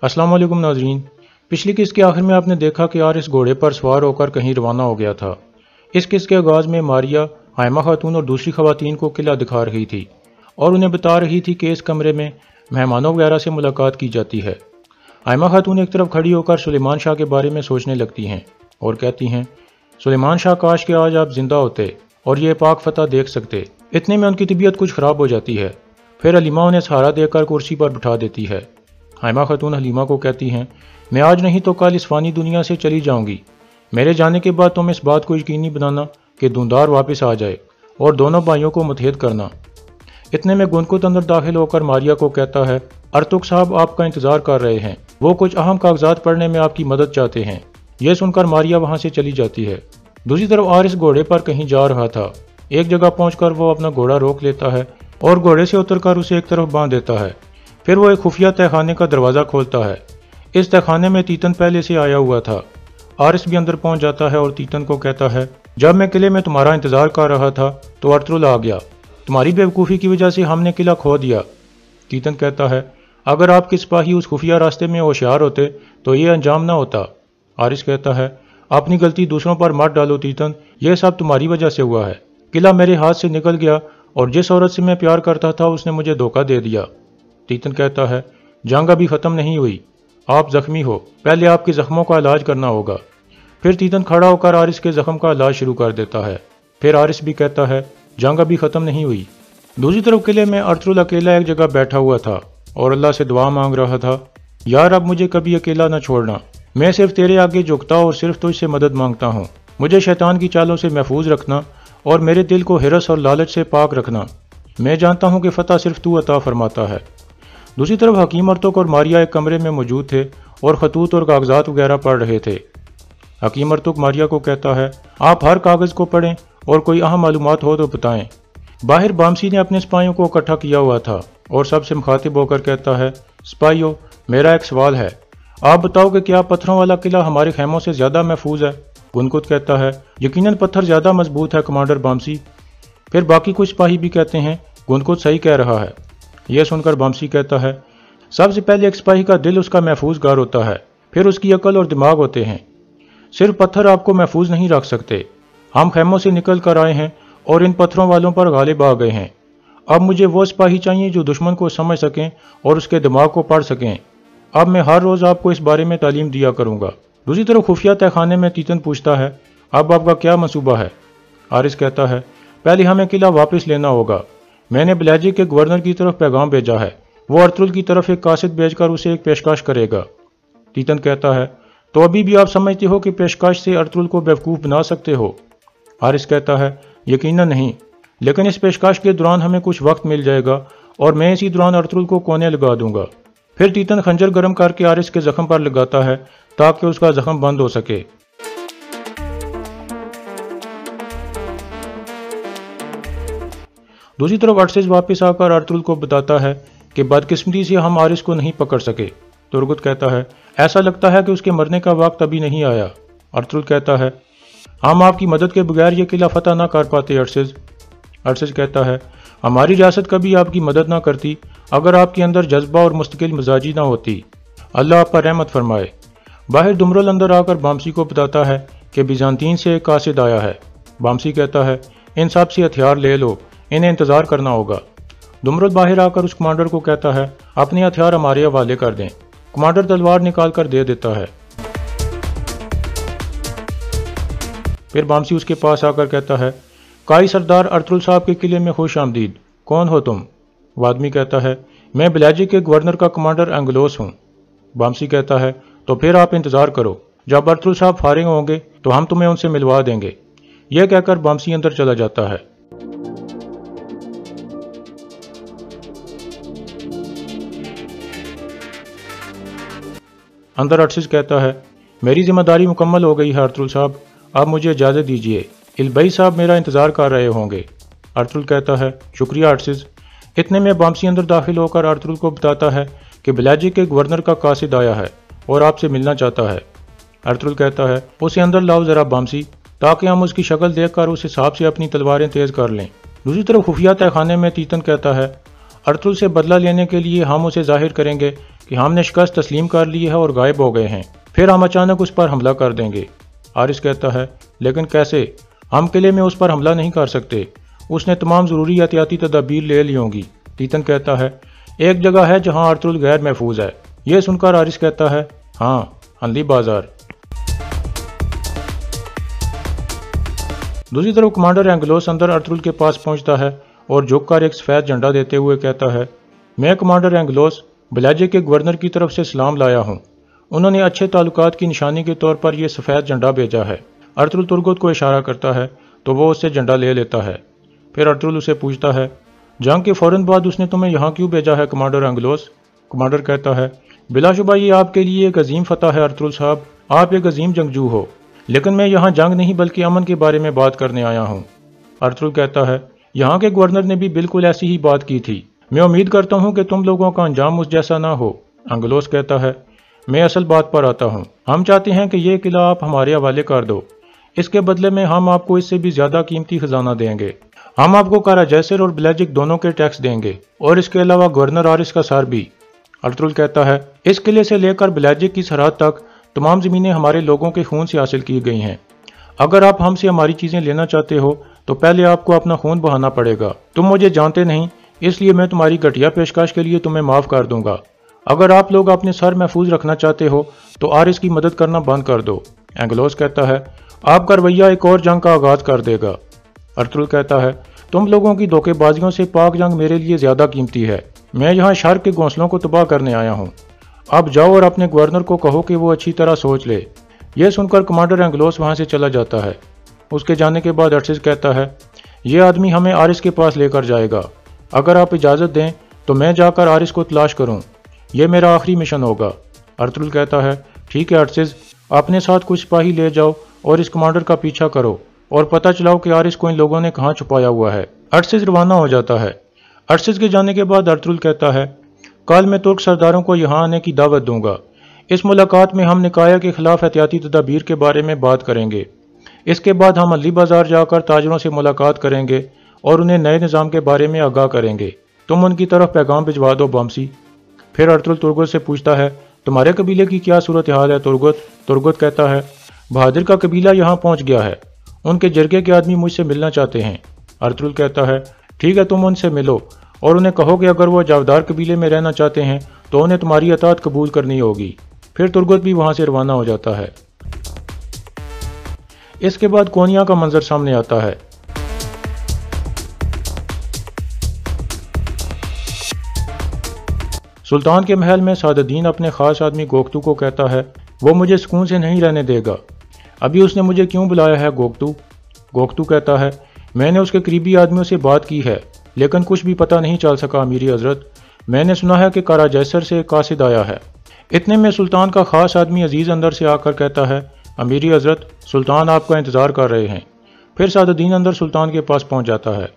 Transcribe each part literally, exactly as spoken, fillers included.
अस्सलाम वालेकुम नाजरीन। पिछली किस्त के आखिर में आपने देखा कि आरिस घोड़े पर सवार होकर कहीं रवाना हो गया था। इस किस्त के आगाज़ में मारिया हाइमा खातून और दूसरी खवातीन को किला दिखा रही थी और उन्हें बता रही थी कि इस कमरे में मेहमानों वगैरह से मुलाकात की जाती है। हाइमा खातून एक तरफ खड़ी होकर सुलेमान शाह के बारे में सोचने लगती हैं और कहती हैं, सुलेमान शाह, काश के आज आप जिंदा होते और ये पाक फतह देख सकते। इतने में उनकी तबीयत कुछ ख़राब हो जाती है। फिर हलीमा उन्हें सहारा देकर कुर्सी पर बिठा देती है। हाइमा खातून हलीमा को कहती हैं, मैं आज नहीं तो कल इस फानी दुनिया से चली जाऊंगी। मेरे जाने के बाद तुम इस बात को यकीनी बनाना कि धुंधार वापस आ जाए और दोनों भाइयों को मुतहद करना। इतने में गुनकुत अंदर दाखिल होकर मारिया को कहता है, अर्तुग साहब आपका इंतजार कर रहे हैं, वो कुछ अहम कागजात पढ़ने में आपकी मदद चाहते हैं। यह सुनकर मारिया वहां से चली जाती है। दूसरी तरफ आरिस घोड़े पर कहीं जा रहा था। एक जगह पहुंचकर वो अपना घोड़ा रोक लेता है और घोड़े से उतरकर उसे एक तरफ बांध देता है। फिर वो एक खुफिया तहखाने का दरवाज़ा खोलता है। इस तहखाने में तीतन पहले से आया हुआ था। आरिस भी अंदर पहुंच जाता है और तीतन को कहता है, जब मैं किले में तुम्हारा इंतजार कर रहा था तो अर्तुल आ गया। तुम्हारी बेवकूफ़ी की वजह से हमने किला खो दिया। तीतन कहता है, अगर आपके सिपाही उस खुफिया रास्ते में होशियार होते तो ये अंजाम ना होता। आरिस कहता है, अपनी गलती दूसरों पर मत डालो तीतन, यह सब तुम्हारी वजह से हुआ है। किला मेरे हाथ से निकल गया और जिस औरत से मैं प्यार करता था उसने मुझे धोखा दे दिया। तीतन कहता है, जंग अभी ख़त्म नहीं हुई, आप जख्मी हो, पहले आपके ज़ख्मों का इलाज करना होगा। फिर तीतन खड़ा होकर आरिस के ज़ख्म का इलाज शुरू कर देता है। फिर आरिस भी कहता है, जंग अभी ख़त्म नहीं हुई। दूसरी तरफ किले में अर्तुल अकेला एक जगह बैठा हुआ था और अल्लाह से दुआ मांग रहा था, यार अब मुझे कभी अकेला न छोड़ना, मैं सिर्फ तेरे आगे झुकता और सिर्फ तुझसे मदद मांगता हूँ। मुझे शैतान की चालों से महफूज रखना और मेरे दिल को हिरस और लालच से पाक रखना। मैं जानता हूँ कि फ़तह सिर्फ तू अता फरमाता है। दूसरी तरफ हकीम अर्तुग और मारिया एक कमरे में मौजूद थे और खतूत और कागजात वगैरह पढ़ रहे थे। हकीम अर्तुग मारिया को कहता है, आप हर कागज़ को पढ़ें और कोई अहम मालूमात हो तो बताएं। बाहर बामसी ने अपने सिपाहियों को इकट्ठा किया हुआ था और सबसे मुखातिब होकर कहता है, सिपाहियों, मेरा एक सवाल है, आप बताओ कि क्या पत्थरों वाला किला हमारे खेमों से ज़्यादा महफूज है? गुनकुत कहता है, यकीनन पत्थर ज़्यादा मजबूत है कमांडर बामसी। फिर बाकी कुछ सिपाही भी कहते हैं, गुनकुत सही कह रहा है। यह सुनकर बामसी कहता है, सबसे पहले एक सिपाही का दिल उसका महफूज घर होता है, फिर उसकी अकल और दिमाग होते हैं। सिर्फ पत्थर आपको महफूज नहीं रख सकते। हम खेमों से निकल कर आए हैं और इन पत्थरों वालों पर गालिब आ गए हैं। अब मुझे वो सिपाही चाहिए जो दुश्मन को समझ सकें और उसके दिमाग को पढ़ सकें। अब मैं हर रोज़ आपको इस बारे में तालीम दिया करूँगा। दूसरी तरफ खुफिया तहखाने में तीतन पूछता है, अब आपका क्या मंसूबा है? आरिस कहता है, पहले हमें किला वापस लेना होगा। मैंने बलाजी के गवर्नर की तरफ पैगाम भेजा है, वो अर्तुल की तरफ एक कासिद भेजकर उसे एक पेशकश करेगा। तीतन कहता है, तो अभी भी आप समझते हो कि पेशकश से अर्तुल को बेवकूफ़ बना सकते हो? आरिस कहता है, यकीनन नहीं, लेकिन इस पेशकश के दौरान हमें कुछ वक्त मिल जाएगा और मैं इसी दौरान अर्तुल को कोने लगा दूंगा। फिर तीतन खंजर गर्म करके आरिस के जख्म पर लगाता है ताकि उसका जख्म बंद हो सके। दूसरी तरफ अर्शद वापस आकर अर्तुल को बताता है कि बदकिस्मती से हम आरिस को नहीं पकड़ सके। तुर्गुत कहता है, ऐसा लगता है कि उसके मरने का वक्त अभी नहीं आया। अर्तुल कहता है, हम आपकी मदद के बगैर ये किला फतह ना कर पाते अर्शद। अर्शद कहता है, हमारी रियासत कभी आपकी मदद ना करती अगर आपके अंदर जज्बा और मुस्तकिल मिजाजी ना होती। अल्लाह आप पर रहमत फरमाए। बाहर दुमरल अंदर आकर बामसी को बताता है कि बिजांतीन से एक कासिद आया है। बामसी कहता है, इन सब से हथियार ले लो, इन्हें इंतजार करना होगा। दुमरल बाहर आकर उस कमांडर को कहता है, अपने हथियार हमारे हवाले कर दें। कमांडर तलवार निकाल कर दे देता है। फिर बामसी उसके पास आकर कहता है, काई सरदार अर्तुल साहब के किले में खुश आमदीद, कौन हो तुम? वो आदमी कहता है, मैं बलाजी के गवर्नर का कमांडर एंगलोस हूँ। बामसी कहता है, तो फिर आप इंतजार करो, जब अर्तुल साहब फारिग होंगे तो हम तुम्हें उनसे मिलवा देंगे। यह कहकर बामसी अंदर चला जाता है। अंदर अर्शद कहता है, मेरी जिम्मेदारी मुकम्मल हो गई है अर्तुल साहब, अब मुझे इजाज़त दीजिए, इल्बई साहब मेरा इंतज़ार कर रहे होंगे। अर्तुल कहता है, शुक्रिया अर्शद। इतने में बामसी अंदर दाखिल होकर अर्तुल को बताता है कि बलाजी के गवर्नर का कासिद आया है और आपसे मिलना चाहता है। अर्तुल कहता है, उसे अंदर लाओ ज़रा बामसी, ताकि हम उसकी शक्ल देखकर उस हिसाब से अपनी तलवारें तेज़ कर लें। दूसरी तरफ खुफिया तहखाने में तीतन कहता है, ارطغرل سے بدلہ لینے کے لیے ہم اسے ظاہر کریں گے کہ ہم نے شکست تسلیم کر لی ہے اور غائب ہو گئے ہیں، پھر ہم اچانک اس پر حملہ کر دیں گے۔ حارث کہتا ہے لیکن کیسے؟ ہم قلعے میں اس پر حملہ نہیں کر سکتے، اس نے تمام ضروری احتیاطی تدابیر لے لی ہوں گی۔ تیتن کہتا ہے ایک جگہ ہے جہاں ارطغرل غیر محفوظ ہے۔ یہ سن کر حارث کہتا ہے ہاں، ہنلی بازار۔ دوسری طرف کمانڈر اینگلوس اندر ارطغرل کے پاس پہنچتا ہے اور جھک کر ایک سفید جھنڈا دیتے ہوئے کہتا ہے میں کمانڈر اینگلوس بلیجے کے گورنر کی طرف سے سلام لایا ہوں، انہوں نے اچھے تعلقات کی نشانی کے طور پر یہ سفید جھنڈا بھیجا ہے۔ ارطغرل ترگت کو اشارہ کرتا ہے تو وہ اس سے جھنڈا لے لیتا ہے۔ پھر ارطغرل اسے پوچھتا ہے جنگ کے فوراً بعد اس نے تمہیں یہاں کیوں بھیجا ہے کمانڈر اینگلوس؟ کمانڈر کہتا ہے بلا شبہ یہ آپ کے لیے ایک عظیم فتح ہے ارطغرل صاحب، آپ ایک عظیم جنگجو ہو، لیکن میں یہاں جنگ نہیں بلکہ امن کے بارے میں بات کرنے آیا ہوں۔ ارطغرل کہتا ہے یہاں کے گورنر نے بھی بالکل ایسی ہی بات کی تھی، میں امید کرتا ہوں کہ تم لوگوں کا انجام اس جیسا نہ ہو۔ اینگلوس کہتا ہے میں اصل بات پر آتا ہوں، ہم چاہتے ہیں کہ یہ قلعہ آپ ہمارے حوالے کر دو، اس کے بدلے میں ہم آپ کو اس سے بھی زیادہ قیمتی خزانہ دیں گے، ہم آپ کو کارا جیسر اور بلیجک دونوں کے ٹیکس دیں گے اور اس کے علاوہ گورنر حارث کا سر بھی۔ ارطغرل کہتا ہے اس قلعے سے لے کر بلیجک کی سرحد تک تمام زمینیں ہمارے لوگوں کے خون سے حاصل کی گئی ہیں، اگر آپ ہم سے ہماری چیزیں لینا چاہتے ہو تو پہلے آپ کو اپنا خون بہانا پڑے گا، تم مجھے جانتے نہیں اس لیے میں تمہاری گھٹیا پیشکش کے لیے تمہیں معاف کر دوں گا، اگر آپ لوگ اپنے سر محفوظ رکھنا چاہتے ہو تو حارث کی مدد کرنا بند کر دو۔ اینگلوس کہتا ہے آپ کا رویہ ایک اور جنگ کا آغاز کر دے گا۔ ارطغرل کہتا ہے تم لوگوں کی دھوکے بازیوں سے پاک جنگ میرے لیے زیادہ قیمتی ہے، میں یہاں شرق کے گھونسلوں کو تباہ کرنے آیا ہوں، اب جاؤ اور اپنے گورنر کو کہو کہ وہ اچھی طرح سوچ لے۔ یہ سن کر کمانڈر اینگلوس وہاں سے چلا جاتا ہے۔ اس کے جانے کے بعد ارطغرل کہتا ہے یہ آدمی ہمیں حارث کے پاس لے کر جائے گا، اگر آپ اجازت دیں تو میں جا کر حارث کو تلاش کروں، یہ میرا آخری مشن ہوگا۔ ارطغرل کہتا ہے ٹھیک ہے ارطغرل، اپنے ساتھ کچھ سپاہی لے جاؤ اور اس کمانڈر کا پیچھا کرو اور پتہ چلاؤ کہ حارث کو ان لوگوں نے کہاں چھپایا ہوا ہے۔ ارطغرل روانہ ہو جاتا ہے۔ ارطغرل کے جانے کے بعد ارطغرل کہتا ہے کل میں ترک سرداروں کو یہاں آنے کی دعوت دوں گا، اس ملاقات میں ہم نکایا کے خلاف احتیاطی تدابیر کے بارے میں بات کریں گے، اس کے بعد ہم علی بازار جا کر تاجروں سے ملاقات کریں گے اور انہیں نئے نظام کے بارے میں آگاہ کریں گے، تم ان کی طرف پیغام بھجوا دو بامسی۔ پھر ارطغرل ترگت سے پوچھتا ہے تمہارے قبیلے کی کیا صورتحال ہے ترگت؟ ترگت کہتا ہے بہادر کا قبیلہ یہاں پہنچ گیا ہے، ان کے جرگے کے آدمی مجھ سے ملنا چاہتے ہیں۔ ارطغرل کہتا ہے ٹھیک ہے تم ان سے ملو اور انہیں کہو کہ اگر وہ جاودار قبیلے میں رہنا چاہتے ہیں تو انہیں تمہاری اطاعت قبول کرنی ہوگی۔ پھر ترگت بھی وہاں سے روانہ ہو جاتا ہے۔ اس کے بعد کونیا کا منظر سامنے آتا ہے۔ سلطان کے محل میں سعد الدین اپنے خاص آدمی گوگتو کو کہتا ہے وہ مجھے سکون سے نہیں رہنے دے گا، ابھی اس نے مجھے کیوں بلایا ہے گوگتو؟ گوگتو کہتا ہے میں نے اس کے قریبی آدمیوں سے بات کی ہے لیکن کچھ بھی پتہ نہیں چل سکا امیری حضرت، میں نے سنا ہے کہ کارا جیسر سے ایک قاصد آیا ہے۔ اتنے میں سلطان کا خاص آدمی عزیز اندر سے آ کر کہتا ہے امیری حضرت سلطان آپ کا انتظار کر رہے ہیں۔ پھر سعد الدین اندر سلطان کے پاس پہنچ جاتا ہے۔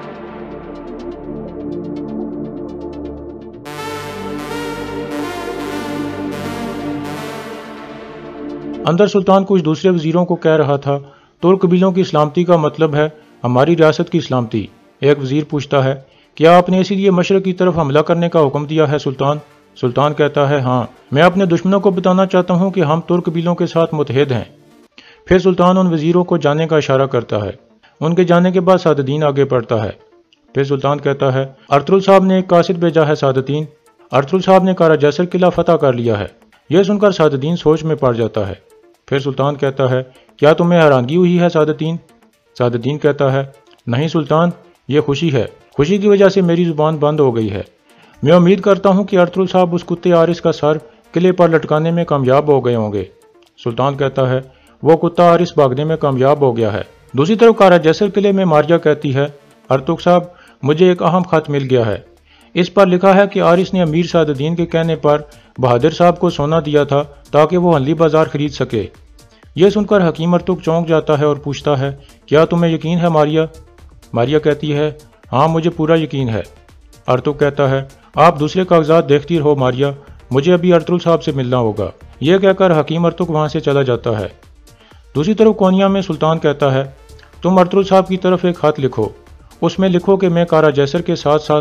اندر سلطان کچھ دوسرے وزیروں کو کہہ رہا تھا ترک قبیلوں کی سلامتی کا مطلب ہے ہماری ریاست کی سلامتی۔ ایک وزیر پوچھتا ہے کیا آپ نے اسی لیے مشرق کی طرف حملہ کرنے کا حکم دیا ہے سلطان؟ سلطان کہتا ہے ہاں، میں اپنے دشمنوں کو بتانا چاہتا ہوں کہ ہم ترک قبیلوں کے ساتھ متحد ہیں۔ پھر سلطان ان وزیروں کو جانے کا اشارہ کرتا ہے۔ ان کے جانے کے بعد سعد الدین آگے بڑھتا ہے۔ پھر سلطان کہتا ہے ارطغرل صاحب نے ایک قاصد بھیجا ہے سعد الدین، ارطغرل صاحب نے کارا جیسر قلعہ فتح کر لیا ہے۔ یہ سن کر سعد الدین سوچ میں پڑ جاتا ہے۔ پھر سلطان کہتا ہے کیا تمہیں حیرانگی ہوئی ہے سعد الدین؟ سعد الدین کہتا ہے نہیں سلطان، یہ خوشی ہے، خوشی کی وجہ سے میری زبان بند ہو گئی ہے، میں امید کرتا ہوں کہ ارطغرل صاحب اس کتے حارث کا سر قلعے پر لٹکانے میں کامیاب ہو گئے ہوں گے۔ سلطان کہتا ہے وہ کتا حارث بھاگنے میں کامیاب ہو گیا ہے۔ دوسری طرف کارا جیسر قلعے میں ماریہ کہتی ہے ارطغرل صاحب مجھے ایک اہم خط مل گیا ہے، اس پر لکھا ہے کہ حارث نے امیر سعد الدین کے کہنے پر بہادر صاحب کو سونا دیا تھا تاکہ وہ ہنلی بازار خرید سکے۔ یہ سن کر حکیم ارطغرل چونک جاتا ہے اور پوچھتا ہے کیا تمہیں یقین ہے ماریہ؟ ماریہ کہتی ہے ہاں مجھے پورا یقین ہے۔ ارطغرل کہتا ہے آپ دوسرے کاغذات دیکھتی رہو ماریہ، مجھے ابھی ارطغرل صاحب سے ملنا ہوگا۔ یہ کہہ کر حکیم ارطغرل وہاں سے چلا جاتا ہے۔ دوسری طرف کونیا میں سلطان کہتا ہے تم ارطغرل صاحب کی طرف ایک خط لکھو، اس میں لکھو کہ میں کارا جیسر کے ساتھ ساتھ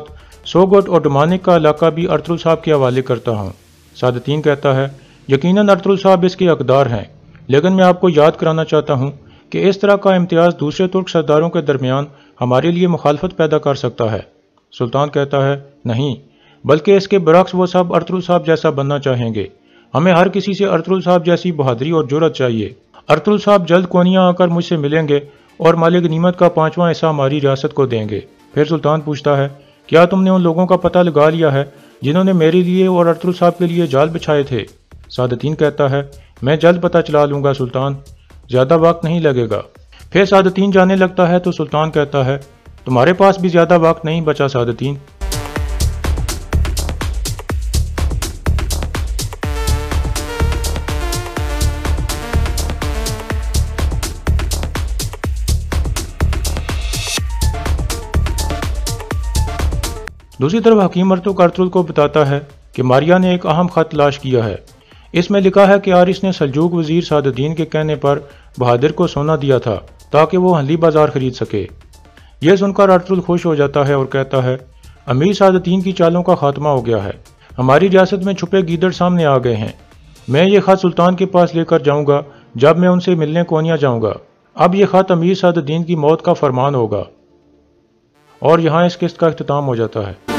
سوگوٹ اور ڈمانک کا علاقہ بھی ارطغرل صاحب کے حوالے کرتا ہوں۔ سعادتین کہتا ہے یقیناً ارطغرل صاحب اس کے حقدار ہیں، لیکن میں آپ کو یاد کرانا چاہتا ہوں کہ اس طرح کا امتیاز دوسرے ترک سرداروں کے درمیان ہمارے لیے مخالفت پیدا کر سکتا ہے۔ سلطان کہتا ہے نہیں، بلکہ اس کے برعکس وہ سب ارطغرل صاحب جیسا بننا چاہیں گے۔ ہمیں ہر کسی سے ارطغرل صاحب جیسی بہادری اور جرأت چاہیے۔ ارطغرل صاحب جلد کونیا آ کر مجھ سے ملیں گے اور مال غنیمت کا پانچواں حصہ ہماری ریاست کو دیں گے۔ پھر سلطان پوچھتا ہے کیا تم نے ان لوگوں کا پتہ لگا لیا ہے جنہوں نے میرے لیے اور ارطغرل صاحب کے لیے جال بچھائے تھے؟ سعادتین کہتا ہے میں جلد پتہ چلا لوں گا سلطان، زیادہ وقت نہیں لگے گا۔ پھر سعادتین جانے لگتا ہے تو سلطان کہتا ہے تمہارے پاس بھی زیادہ وقت نہیں بچا سعادتین۔ دوسری طرف حکیم ارطغرل ارطغرل کو بتاتا ہے کہ ماریا نے ایک اہم خط تلاش کیا ہے۔ اس میں لکھا ہے کہ آرس نے سلجوق وزیر سعادتین کے کہنے پر بہادر کو سونا دیا تھا تاکہ وہ حنلی بازار خرید سکے۔ یہ سن کر ارطغرل خوش ہو جاتا ہے اور کہتا ہے امیر سعادتین کی چالوں کا خاتمہ ہو گیا ہے، ہماری ریاست میں چھپے گیدڑ سامنے آ گئے ہیں۔ میں یہ خط سلطان کے پاس لے کر جاؤں گا جب میں ان سے ملنے کونیا جاؤں گا۔ اب یہ خط امیر سعادتین کی موت کا فرمان ہوگا۔ اور یہاں اس قسط کا اختتام ہو جاتا ہے۔